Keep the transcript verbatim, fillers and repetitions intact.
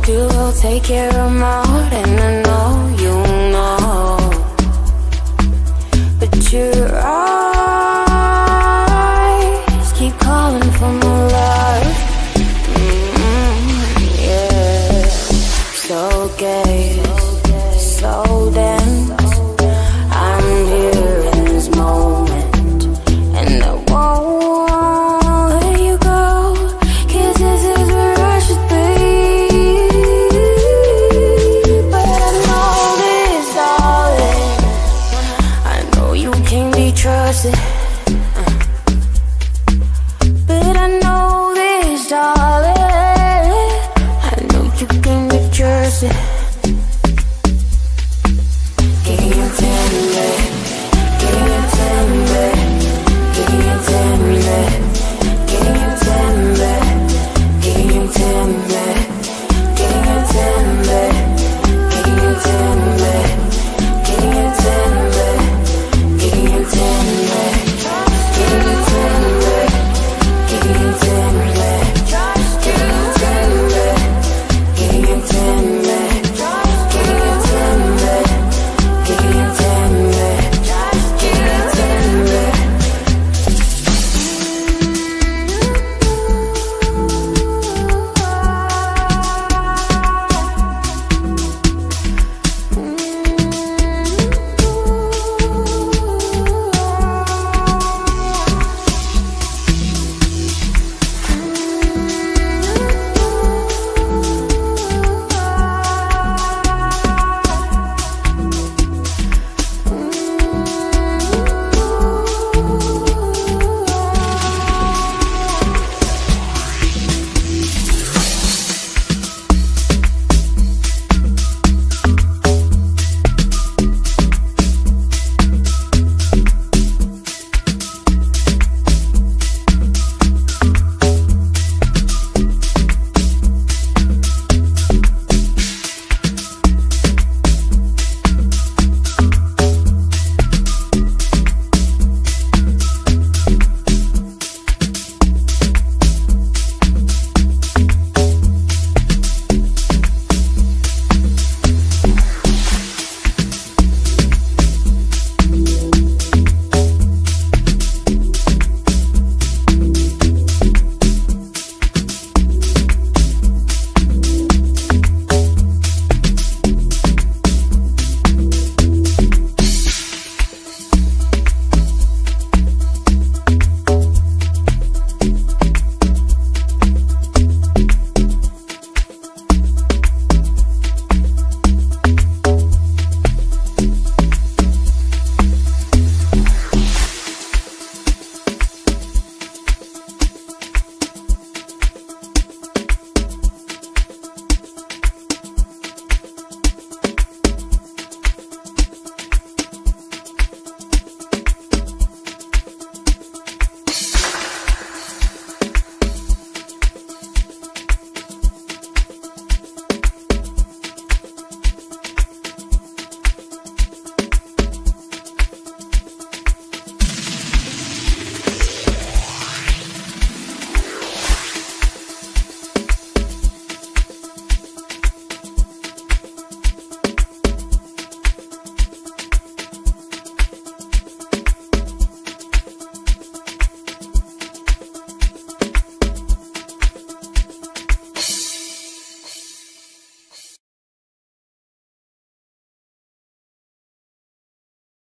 do will take care of my heart, and I know you know. But your eyes keep calling for more love. Mm-hmm, yeah. So gay, so dense. I'm here in this moment, and I won't let you go, 'cause this is where I should be. But I know this, darling, I know you can't be trusted. But I know this, darling, I know you can't be trusted.